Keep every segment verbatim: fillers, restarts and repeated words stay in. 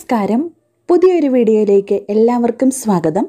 നമസ്കാരം. പുതിയൊരു വീഡിയോയിലേക്ക് എല്ലാവർക്കും സ്വാഗതം.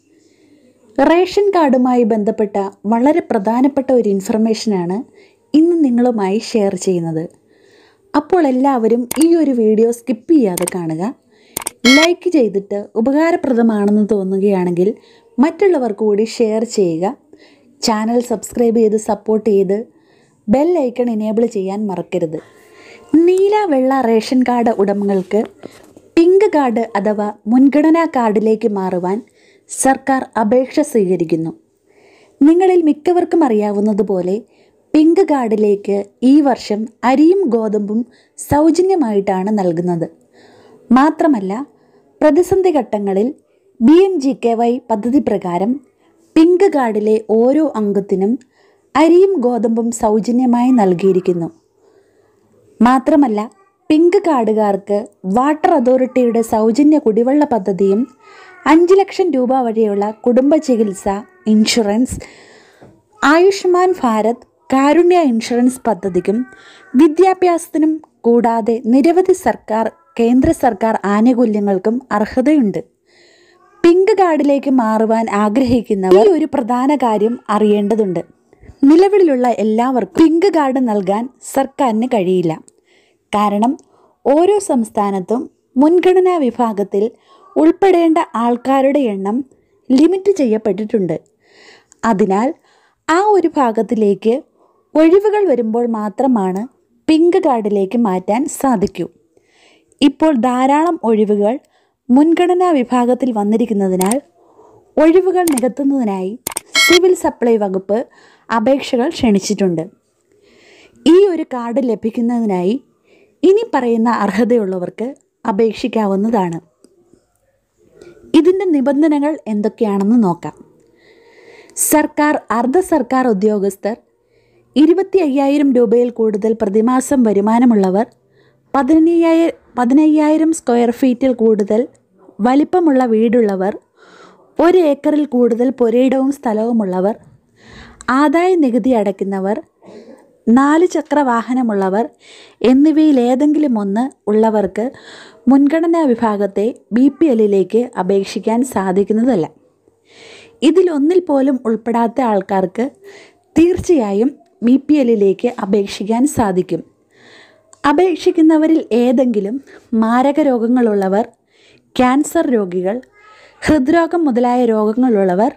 റേഷൻ കാർഡുമായി ബന്ധപ്പെട്ട വളരെ പ്രധാനപ്പെട്ട ഒരു ഇൻഫർമേഷനാണ് ഇന്ന് നിങ്ങളുമായി ഷെയർ ചെയ്യുന്നത്. അപ്പോൾ എല്ലാവരും ഈ ഒരു വീഡിയോ സ്കിപ്പ് ചെയ്യാതെ കാണുക. ലൈക്ക് ചെയ്തിട്ട് ഉപകാരപ്രദമാണെന്ന് തോന്നുകയാണെങ്കിൽ മറ്റുള്ളവർക്ക് കൂടി ഷെയർ ചെയ്യുക. ചാനൽ സബ്സ്ക്രൈബ് ചെയ്ത് സപ്പോർട്ട് ചെയ്ത് ബെൽ ഐക്കൺ എനേബിൾ ചെയ്യാൻ മറക്കരുത്. നീല വെള്ള റേഷൻ കാർഡ് ഉടമകൾക്ക് പിങ്ക് കാർഡ് അഥവാ മുൻഗണനാ കാർഡിലേക്ക് മാറുവാൻ സർക്കാർ അപേക്ഷ സ്വീകരിക്കുന്നു. നിങ്ങളിൽ മിക്കവർക്കും അറിയാവുന്നതുപോലെ പിങ്ക് കാർഡിലേക്ക് ഈ വർഷം അരിയും ഗോതമ്പും സൗജന്യമായിട്ടാണ് നൽകുന്നത്. മാത്രമല്ല, പ്രതിസന്ധി ഘട്ടങ്ങളിൽ B M G K Y പദ്ധതി പ്രകാരം പിങ്ക് കാർഡിലെ ഓരോ അംഗത്തിനും അരിയും ഗോതമ്പും സൗജന്യമായി നൽകിയിരിക്കുന്നു. മാത്രമല്ല, പിങ്ക് കാർഡുകാർക്ക് വാട്ടർ അതോറിറ്റിയുടെ സൗജന്യ കുടിവെള്ള പദ്ധതിയും അഞ്ച് ലക്ഷം രൂപ വരെയുള്ള കുടുംബ ചികിത്സ ഇൻഷുറൻസ്, ആയുഷ്മാൻ ഭാരത്, കാരുണ്യ ഇൻഷുറൻസ് പദ്ധതിക്കും വിദ്യാഭ്യാസത്തിനും കൂടാതെ നിരവധി സർക്കാർ കേന്ദ്ര സർക്കാർ ആനുകൂല്യങ്ങൾക്കും അർഹതയുണ്ട്. പിങ്ക് കാർഡിലേക്ക് മാറുവാൻ ആഗ്രഹിക്കുന്നവർ ഈ ഒരു പ്രധാന കാര്യം അറിയേണ്ടതുണ്ട്. നിലവിലുള്ള എല്ലാവർക്കും പിങ്ക് കാർഡ് നൽകാൻ സർക്കാരിന് കഴിയില്ല. കാരണം ഓരോ സംസ്ഥാനത്തും മുൻഗണനാ വിഭാഗത്തിൽ ഉൾപ്പെടേണ്ട ആൾക്കാരുടെ എണ്ണം ലിമിറ്റ് ചെയ്യപ്പെട്ടിട്ടുണ്ട്. അതിനാൽ ആ ഒരു ഭാഗത്തിലേക്ക് ഒഴിവുകൾ വരുമ്പോൾ മാത്രമാണ് പിങ്ക് കാർഡിലേക്ക് മാറ്റാൻ സാധിക്കൂ. ഇപ്പോൾ ധാരാളം ഒഴിവുകൾ മുൻഗണനാ വിഭാഗത്തിൽ വന്നിരിക്കുന്നതിനാൽ ഒഴിവുകൾ നികത്തുന്നതിനായി സിവിൽ സപ്ലൈ വകുപ്പ് അപേക്ഷകൾ ക്ഷണിച്ചിട്ടുണ്ട്. ഈ ഒരു കാർഡ് ലഭിക്കുന്നതിനായി ഇനി പറയുന്ന അർഹതയുള്ളവർക്ക് അപേക്ഷിക്കാവുന്നതാണ്. ഇതിൻ്റെ നിബന്ധനകൾ എന്തൊക്കെയാണെന്ന് നോക്കാം. സർക്കാർ, അർദ്ധ സർക്കാർ ഉദ്യോഗസ്ഥർ, ഇരുപത്തി അയ്യായിരം രൂപയിൽ കൂടുതൽ പ്രതിമാസം വരുമാനമുള്ളവർ, പതിനയ്യായിരം പതിനയ്യായിരം സ്ക്വയർ ഫീറ്റിൽ കൂടുതൽ വലിപ്പമുള്ള വീടുള്ളവർ, ഒരു ഏക്കറിൽ കൂടുതൽ പുരയിടവും സ്ഥലവുമുള്ളവർ, ആദായ നികുതി അടയ്ക്കുന്നവർ, നാല് ചക്ര വാഹനമുള്ളവർ എന്നിവയിൽ ഏതെങ്കിലും ഒന്ന് ഉള്ളവർക്ക് മുൻഗണനാ വിഭാഗത്തെ ബി പി എല്ലിലേക്ക് അപേക്ഷിക്കാൻ സാധിക്കുന്നതല്ല. ഇതിലൊന്നിൽ പോലും ഉൾപ്പെടാത്ത ആൾക്കാർക്ക് തീർച്ചയായും ബി പി എല്ലിലേക്ക് അപേക്ഷിക്കാൻ സാധിക്കും. അപേക്ഷിക്കുന്നവരിൽ ഏതെങ്കിലും മാരക രോഗങ്ങളുള്ളവർ, ക്യാൻസർ രോഗികൾ, ഹൃദ്രോഗം മുതലായ രോഗങ്ങളുള്ളവർ,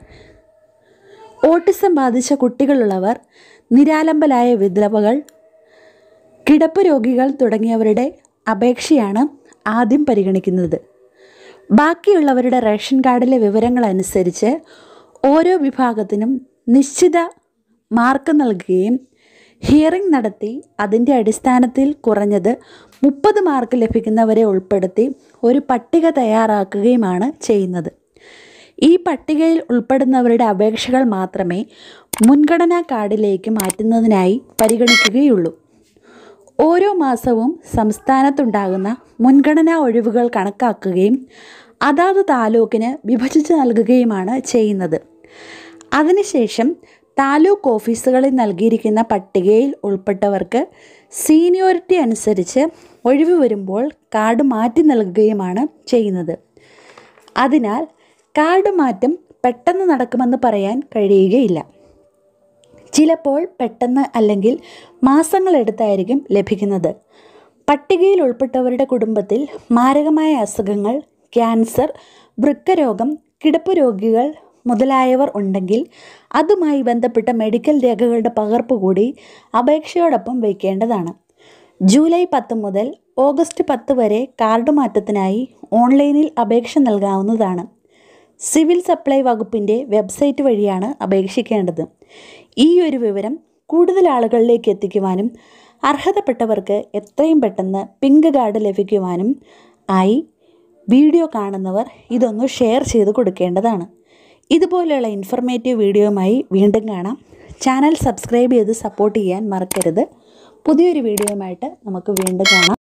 ഓട്ടിസം ബാധിച്ച കുട്ടികളുള്ളവർ, നിരാലംബരായ വിധവകൾ, കിടപ്പ് രോഗികൾ തുടങ്ങിയവരുടെ അപേക്ഷയാണ് ആദ്യം പരിഗണിക്കുന്നത്. ബാക്കിയുള്ളവരുടെ റേഷൻ കാർഡിലെ വിവരങ്ങൾ അനുസരിച്ച് ഓരോ വിഭാഗത്തിനും നിശ്ചിത മാർക്ക് നൽകുകയും ഹിയറിംഗ് നടത്തി അതിൻ്റെ അടിസ്ഥാനത്തിൽ കുറഞ്ഞത് മുപ്പത് മാർക്ക് ലഭിക്കുന്നവരെ ഉൾപ്പെടുത്തി ഒരു പട്ടിക തയ്യാറാക്കുകയുമാണ് ചെയ്യുന്നത്. ഈ പട്ടികയിൽ ഉൾപ്പെടുന്നവരുടെ അപേക്ഷകൾ മാത്രമേ മുൻഗണനാ കാർഡിലേക്ക് മാറ്റുന്നതിനായി പരിഗണിക്കുകയുള്ളൂ. ഓരോ മാസവും സംസ്ഥാനത്തുണ്ടാകുന്ന മുൻഗണനാ ഒഴിവുകൾ കണക്കാക്കുകയും അതാത് താലൂക്കിന് വിഭജിച്ച് നൽകുകയുമാണ് ചെയ്യുന്നത്. അതിനുശേഷം താലൂക്ക് ഓഫീസുകളിൽ നൽകിയിരിക്കുന്ന പട്ടികയിൽ ഉൾപ്പെട്ടവർക്ക് സീനിയോറിറ്റി അനുസരിച്ച് ഒഴിവ് വരുമ്പോൾ കാർഡ് മാറ്റി നൽകുകയുമാണ് ചെയ്യുന്നത്. അതിനാൽ കാർഡ് മാറ്റം പെട്ടെന്ന് നടക്കുമെന്ന് പറയാൻ കഴിയുകയില്ല. ചിലപ്പോൾ പെട്ടെന്ന് അല്ലെങ്കിൽ മാസങ്ങളെടുത്തായിരിക്കും ലഭിക്കുന്നത്. പട്ടികയിൽ ഉൾപ്പെട്ടവരുടെ കുടുംബത്തിൽ മാരകമായ അസുഖങ്ങൾ, ക്യാൻസർ, വൃക്കരോഗം, കിടപ്പ് രോഗികൾ മുതലായവർ ഉണ്ടെങ്കിൽ അതുമായി ബന്ധപ്പെട്ട മെഡിക്കൽ രേഖകളുടെ പകർപ്പ് കൂടി അപേക്ഷയോടൊപ്പം വയ്ക്കേണ്ടതാണ്. ജൂലൈ പത്ത് മുതൽ ഓഗസ്റ്റ് പത്ത് വരെ കാർഡ് മാറ്റത്തിനായി ഓൺലൈനിൽ അപേക്ഷ നൽകാവുന്നതാണ്. സിവിൽ സപ്ലൈ വകുപ്പിൻ്റെ വെബ്സൈറ്റ് വഴിയാണ് അപേക്ഷിക്കേണ്ടത്. ഈ ഒരു വിവരം കൂടുതൽ ആളുകളിലേക്ക് എത്തിക്കുവാനും അർഹതപ്പെട്ടവർക്ക് എത്രയും പെട്ടെന്ന് പിങ്ക് കാർഡ് ലഭിക്കുവാനും ആയി വീഡിയോ കാണുന്നവർ ഇതൊന്ന് ഷെയർ ചെയ്ത് കൊടുക്കേണ്ടതാണ്. ഇതുപോലെയുള്ള ഇൻഫർമേറ്റീവ് വീഡിയോയുമായി വീണ്ടും കാണാം. ചാനൽ സബ്സ്ക്രൈബ് ചെയ്ത് സപ്പോർട്ട് ചെയ്യാൻ മറക്കരുത്. പുതിയൊരു വീഡിയോയുമായിട്ട് നമുക്ക് വീണ്ടും കാണാം.